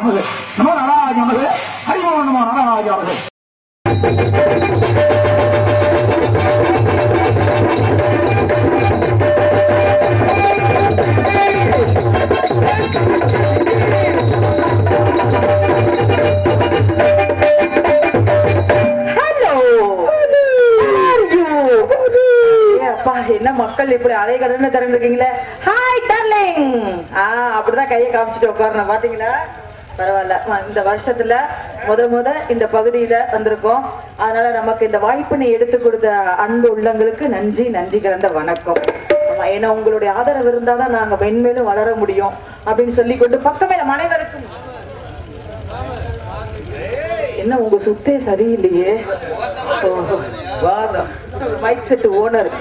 நமது நமோ நாராஜ நமது ஹரிமோ நமோ நாராஜ நமது. என்ன மக்கள் இப்படி அலைகடன்னு திறந்துருக்கீங்களே. Hi darling. அப்படிதான் கையை காமிச்சிட்டு உட்காரணும் பாத்தீங்களா. பரவாயில்ல, இந்த வருஷத்துல முத இந்த பகுதியில வந்திருக்கோம். அதனால நமக்கு இந்த வாய்ப்பினை எடுத்து கொடுத்த அன்பு உள்ளங்களுக்கு நன்றி கலந்த வணக்கம். ஏன்னா உங்களுடைய ஆதரவு இருந்தாதான் நாங்க மென்மேலும் வளர முடியும் அப்படின்னு சொல்லிக்கொண்டு பக்கமேல அனைவருக்கும் என்ன உங்க சுத்தே சரியில்லையே. மைக் செட் ஓனர்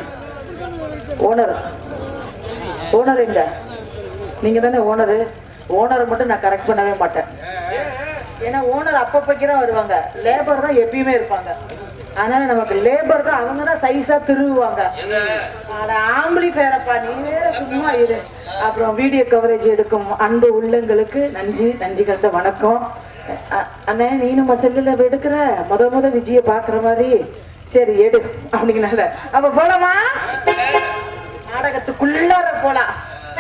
எங்க? நீங்க தானே ஓனரு. ஓனரை மட்டும் நான் கரெக்ட் பண்ணவே மாட்டேன். ஏன்னா ஓனர் அப்பப்பதான் வருவாங்க, லேபர் தான் எப்பயுமே இருப்பாங்க. அதனால நமக்கு லேபர் தான், அவங்க தான் சைஸா திருவுவாங்க. ஆம்பிளிஃபயரப்பா நீ வேற சும்மா இரு. அப்புறம் வீடியோ கவரேஜ் எடுக்கும் அன்பு உள்ளங்களுக்கு நன்றி கலந்த வணக்கம். அண்ணே நீனும் செல்லுல எடுக்கிற முத விஜய பாக்குற மாதிரி. சரி எடு அப்படிங்கனால அப்ப போலாமா? நாடகத்துக்குள்ளார போலாம்.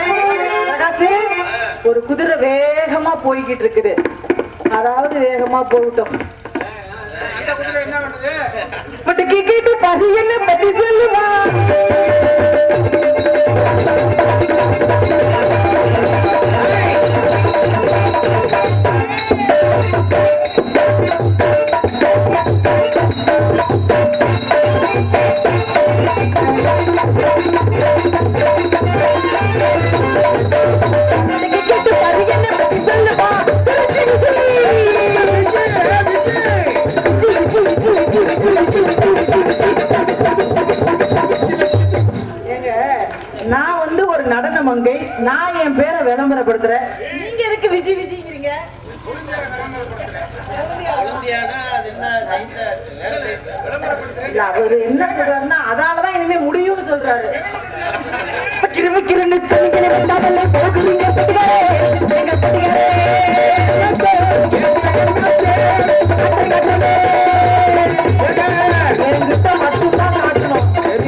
ஒரு குதிரை வேகமா போய்கிட்டு இருக்குது. அதாவது வேகமா போகட்டும். பத்தி சொல்லுமா? நான் வந்து ஒரு நடன மங்கை. நான் என் பேரை விளம்பரப்படுத்துறேன். நீங்க எதுக்கு விஜய்ங்கிறீங்க? அவரு என்ன சொல்றாருன்னா அதாலதான் இனிமே முடியும்னு சொல்றாரு. மட்டும்தான் காட்டணும்.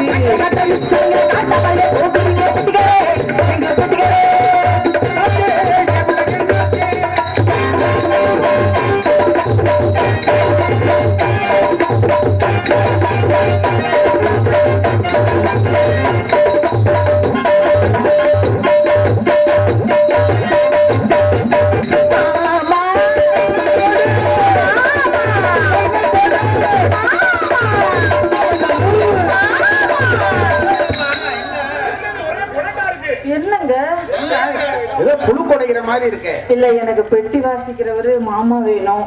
இல்ல எனக்கு பெட்டி வாசிக்கிறவரு மாமா வேணும்.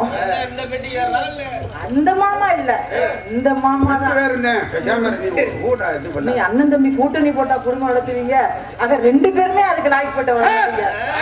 அந்த மாமா இல்ல, இந்த மாமா தான். நீ அண்ணன் தம்பி கூட்டணி போட்டா குடும்பம் நடத்துவீங்க. ஆக 2 பேருமே அதுக்கு லாய்க்கப்பட்ட வளர்ந்தீங்க.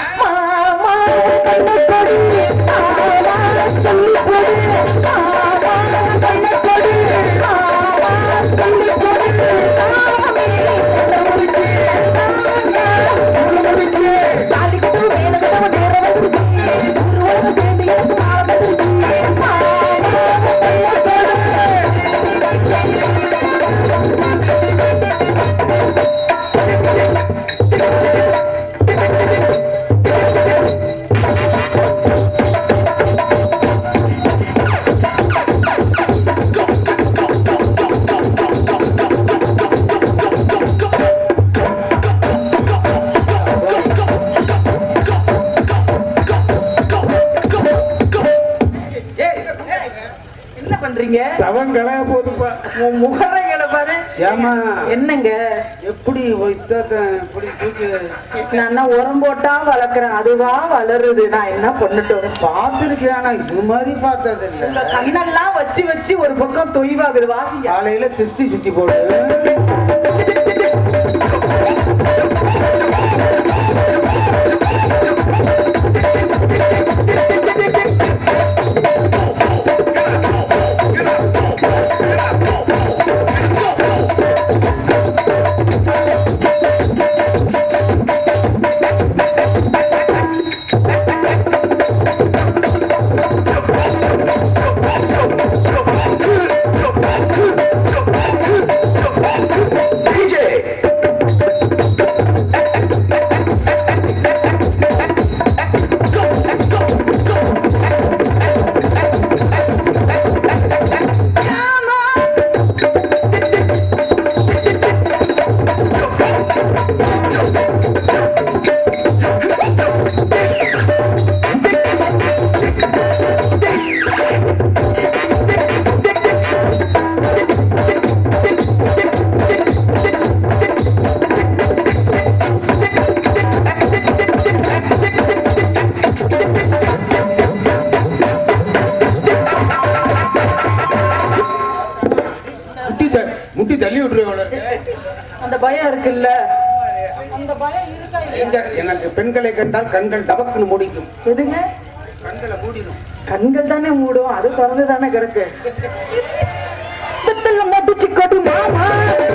என்னங்க எப்படி நான் உரம் போட்டா வளர்க்கிறேன், அதுவா வளருது. நான் என்ன பண்ணட்டும்? பாத்துருக்கேன், ஆனா இது மாதிரி பார்த்தது இல்ல. கண்ணெல்லாம் வச்சு வச்சு ஒரு பக்கம் தொய்வாகுது. வாசிங்க. காலையில திஷ்டி சுத்தி போடு. பயம் இருக்குல்ல, அந்த பயம் இருக்கா இல்லையா? எனக்கு பெண்களை கண்டால் கண்கள் டபக்குன்னு மூடிக்கும். எதுங்க? கண்களை மூடிடும். கண்கள் தானே மூடும், அது திறந்து தானே கிடக்கு. மடிச்சு கொடு மாமா,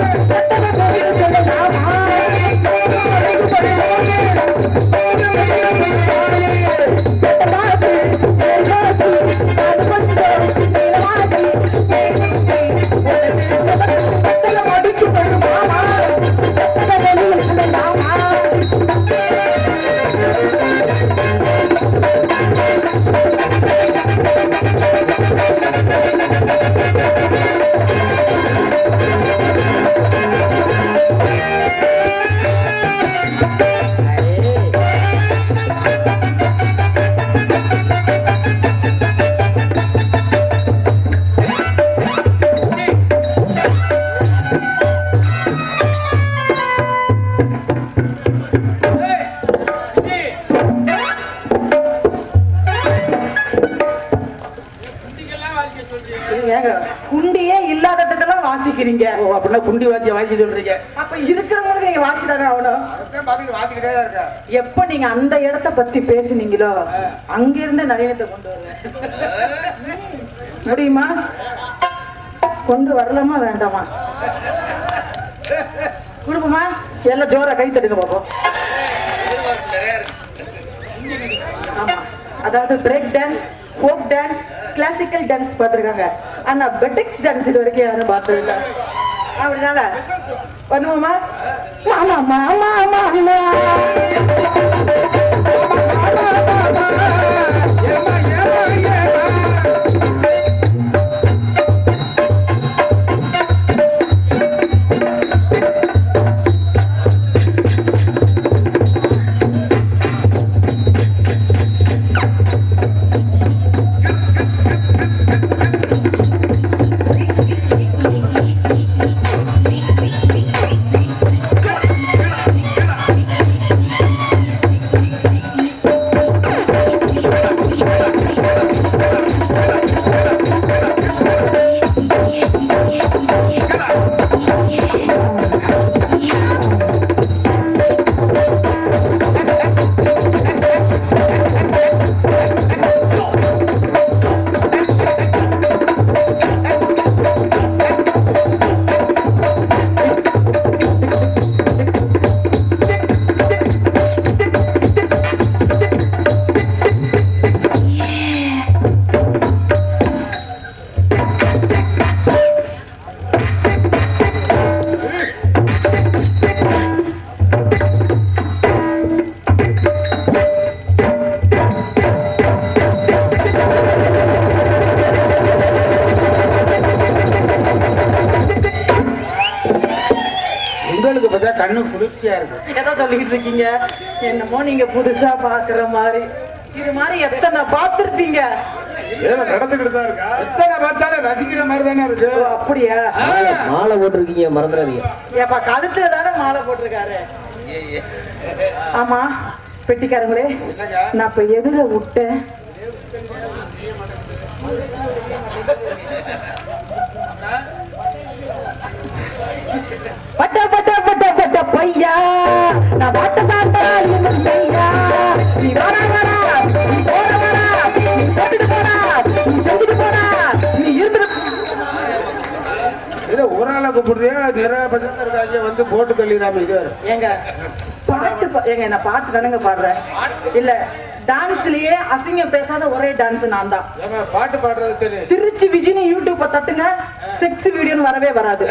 குண்டியே இல்லாததுக்கெல்லாம் வாசிக்கிறீங்க. அப்படின்னா குண்டி வாத்திய வாசி சொல்றீங்க. அப்ப இருக்கிறவங்களுக்கு நீங்க வாசிட்டாங்க ஆகணும். வாசிக்கிட்டே தான் இருக்கா. எப்ப நீங்க அந்த இடத்தை பத்தி பேசுனீங்களோ அங்கிருந்து நளினத்தை கொண்டு வருவேன். முடியுமா? கொண்டு வரலாமா வேண்டாமா? குடும்பமா எல்லாம் ஜோரா கை தட்டுங்க பாப்போம். ஆமா, அதாவது break dance, folk dance, classical dance பார்த்துருக்காங்க. ஆனா பெட்டிக்ஸ் டான்ஸ் இது வரைக்கும் யாரும் பார்த்ததில்ல. அப்படினால பண்ணுவோமா? மாமா மாமா மாமா கண்ணு குளிர்ச்சியா இருக்கு. எதை சொல்லிட்டு இருக்கீங்க? என்னமோ நீங்க புதுசா பாக்குற மாதிரி. இது மாதிரி எத்தனை பார்த்திருப்பீங்க? நடந்துகிட்டு தான் இருக்கா? எத்தனை பார்த்தாலும் ரசிக்கிற மாதிரி தானே இருக்கு. அப்படியா? மாலை போட்டிருக்கீங்க, மறந்துடாதீங்க. ஏப்பா கழுத்துல தானே மாலை போட்டிருக்காரு. ஆமா பெட்டிக்காரங்களே, நான் இப்ப எதுல விட்டேன்? பட்ட பட்ட பட்ட பட்ட பையா, நான் பாட்ட சாப்பிட்டால் பையா, நீ வரா வரா, நீ போட வரா, நீ போட்டுட்டு போறா, நீ செஞ்சுட்டு போறா, நீ இருந்து ஒரு ஆளை கூப்பிடுறியா? நிறைய பசங்க இருக்காங்க வந்து போட்டு தள்ளிடாம. இது ஏங்க பாட்டு ஏங்க நான் பாட்டு தானங்க பாடுறேன். இல்ல டான்ஸ்லயே அசிங்கம் பேசாத ஒரே டான்ஸ் நான் தான். பாட்டு பாடுறது சரி. திருச்சி விஜினி யூடியூப் தட்டுங்க, செக்ஸ் வீடியோன்னு வரவே வராது.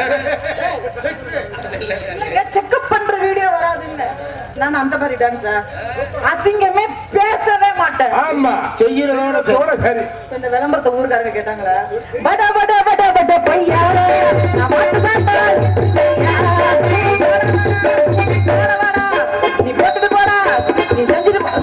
செக்அப் பண்ற வீடியோ வராதுன்னு. நான் அந்த மாதிரி டான்ஸ் அசிங்கமே பேசவே மாட்டேன். ஆமா, செய்யறதோட சரி. இந்த விளம்பரத்தை ஊருக்காரங்க கேட்டாங்களா? பட பட பட பட பையா, நான் பாட்டு சாப்பிட்டேன், நீ போட்டுட்டு போறா, நீ செஞ்சுட்டு போ.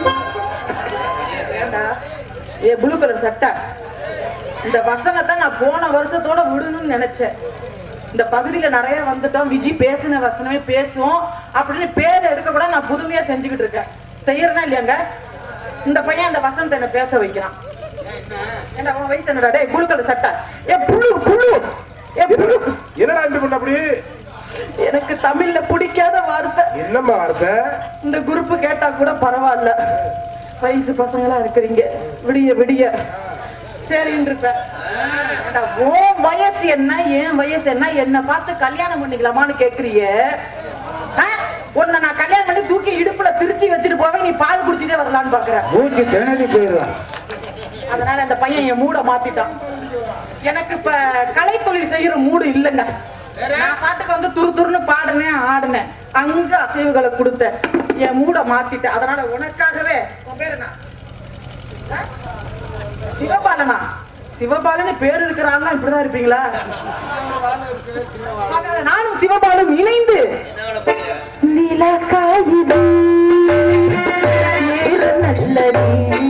ஏ ப்ளூ கலர் சட்டை, இந்த வசனத்தை நான் போன வருஷத்தோட விடணும்னு நினைச்சேன். இந்த பகுதியில நிறைய வந்துட்டோம், விஜி பேசின வசனமே பேசுவோம் அப்படின்னு பேர் எடுக்க கூட நான் புதுமையா செஞ்சுக்கிட்டு இருக்கேன். செய்யறேன்னா இல்லையாங்க? இந்த பையன் இந்த வசனத்தை என்ன பேச வைக்கிறான். என்ன வயசு என்னடா? டேய் ப்ளூ கலர் சட்டை, ஏ புழு புழு, ஏ புழு, என்னடா இந்த பண்ண அப்படி எனக்கு தமிழ்ல பிடிக்காத வார்த்தை. என்னம்மா வார்த்தை? இந்த குரூப் கேட்டா கூட பரவாயில்ல, வயசு பசங்களா இருக்கிறீங்க, விடிய விடிய சரின்னு இருப்பேன். உன் வயசு என்ன, என் வயசு என்ன, என்ன பார்த்து கல்யாணம் பண்ணிக்கலாமான்னு கேக்குறிய. உன்னை நான் கல்யாணம் பண்ணி தூக்கி இடுப்புல திருச்சி வச்சுட்டு போவேன், நீ பால் குடிச்சிட்டே வரலான்னு பாக்குறேன். மூச்சு திணறி போயிடுறான். அதனால அந்த பையன் என் மூட மாத்திட்டான். எனக்கு இப்ப கலை தொழில் செய்யற மூடு இல்லைங்க. நான் பாட்டுக்கு வந்து துரு துருன்னு பாடுனேன், ஆடுனேன், அங்க அசைவுகளை கொடுத்தேன், என் மூட மாத்திட்டேன். அதனால உனக்காகவே, உன் பேரு என்ன? சிவபாலனா? சிவபாலன் பேர் இருக்கிறாங்க, இப்படிதான் இருப்பீங்களா? நானும் சிவபாலும் இணைந்து நிலக்காயுது நல்லது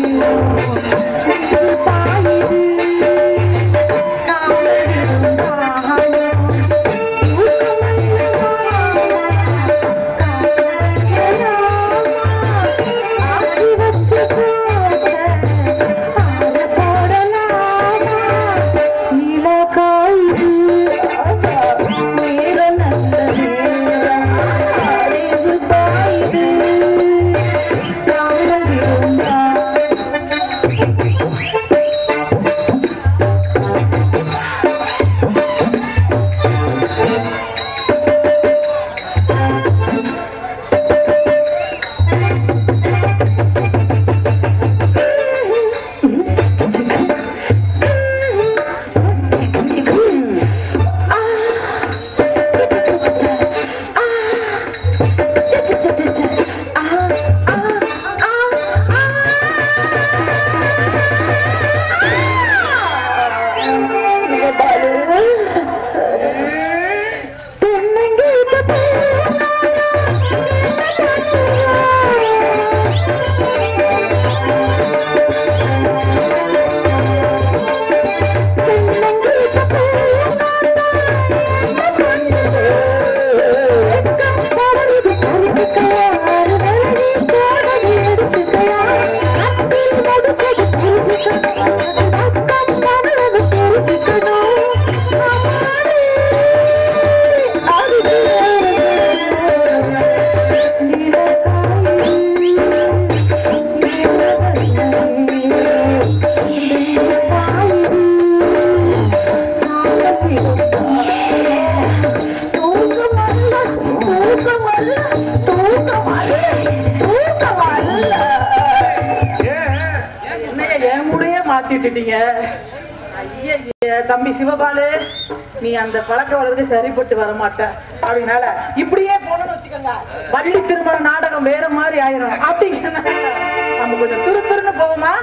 தம்பி சிவபாலு, நீ அந்த பழக்க வர்றதுக்கு சரிப்பட்டு வர மாட்ட. அதனால இப்படியே போனோம்னு வச்சுக்கோங்க, வள்ளி திருமண நாடகம் வேற மாதிரி ஆயிரும். அப்படின்னா நம்ம கொஞ்சம் துரு துருன்னு போவோமா?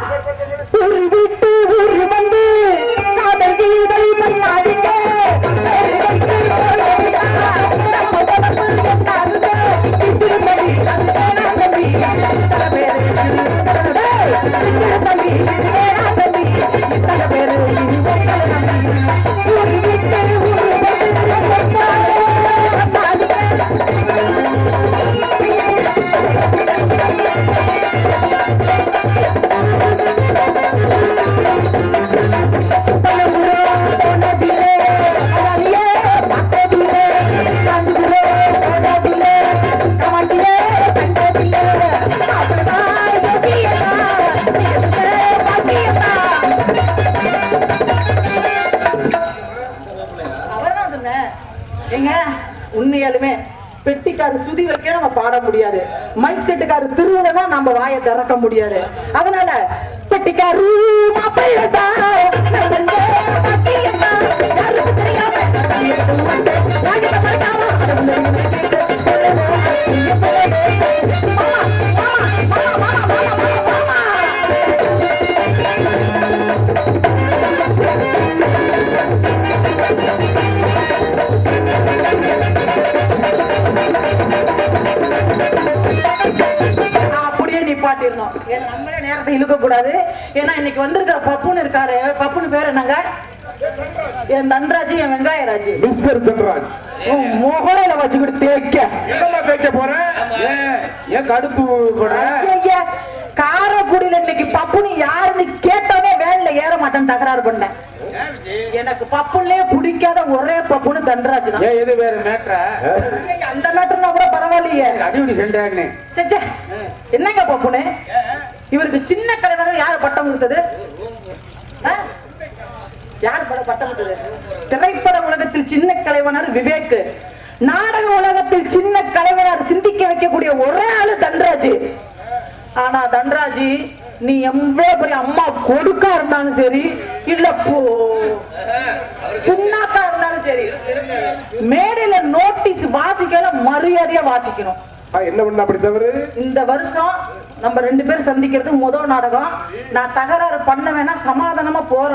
ஒரு விட்டு ஒரு வந்து காதல் கீதை பண்ணாதீங்க. உண்மையாலுமே பெட்டிக்காரு சுதி வைக்க நம்ம பாட முடியாது, மைக் செட்டுக்காரு திருவிழா நம்ம வாயை திறக்க முடியாது. அதனால பெட்டிக்காரு நிப்பாட்டிடணும். நம்மளே நேரத்தை இழுக்க கூடாது. ஏன்னா இன்னைக்கு வந்திருக்கிற பப்புன்னு இருக்காரு, பப்புன்னு பேர் என்னங்க? என் தன்ராஜ், என் வெங்காயராஜ், மிஸ்டர் தன்ராஜ். முகரையில வச்சுக்கிட்டு தேய்க்க என்னமா தேய்க்க போறேன்? ஏன் கடுப்பு போடுற? காரக்குடியில இன்னைக்கு பப்புன்னு யாருன்னு கேட்டாவே வேலையில ஏற மாட்டேன்னு தகராறு பண்ணேன். எனக்கு பப்புலயே பிடிக்காத ஒரே பப்புன்னு தண்டராஜ் தான். ஏன் எது வேற மேட்டரா? அந்த மேட்டர்னா கூட பரவாயில்லையே. அடிப்படி சென்றாருன்னு. சே என்னங்க பப்புனே? இவருக்கு சின்ன கலைஞர் யாரு பட்டம் கொடுத்தது? யாரு பட்டம் கொடுத்தது? திரைப்பட உலகத்தில் சின்ன கலைவனர் விவேக், நாடக உலகத்தில் சின்ன கலைவனர் சிந்திக்க வைக்கக்கூடிய ஒரே ஆளு தண்டராஜ். ஆனா தண்டராஜ், நீ எவ்வளவு பெரிய அம்மா கொடுக்கா இருந்தாலும் சரி, இல்ல புண்ணாக்கா இருந்தாலும் சரி, மேடையில நோட்டீஸ் வாசிக்கல மரியாதையா வாசிக்கணும். என்ன பண்ண அப்படி தவறு? இந்த வருஷம் நம்ம 2 பேரும் சந்திக்கிறது முதல் நாடகம். நான் தகராறு பண்ண வேணா சமாதானமா போற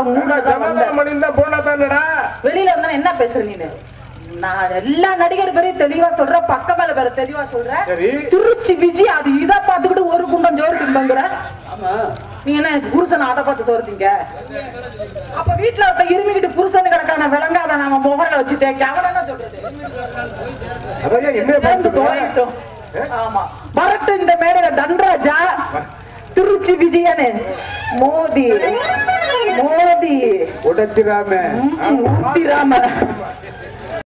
வெளியில வந்தா என்ன பேசுற நீனு? நான் எல்லா நடிகர் பேரையும் தெளிவா சொல்றேன், பக்க மேல வேற தெளிவா சொல்றேன். திருச்சி விஜய் அது இதை பார்த்துக்கிட்டு ஒரு குண்டம் ஜோறு திம்பங்கிற. நீ என்ன புருஷன் அதை பார்த்து சோறுத்தீங்க? அப்ப வீட்டுல ஒருத்த இருமிக்கிட்டு புருஷனு கிடக்கான விளங்காத நாம முகரில வச்சு தேக்க அவன் என்ன சொல்றது? தொலைட்டோம். ஆமா வரட்டும் இந்த மேடையில தண்டராஜா, திருச்சி விஜயனு மோதி மோதி உடைச்சிராம ஊத்திராம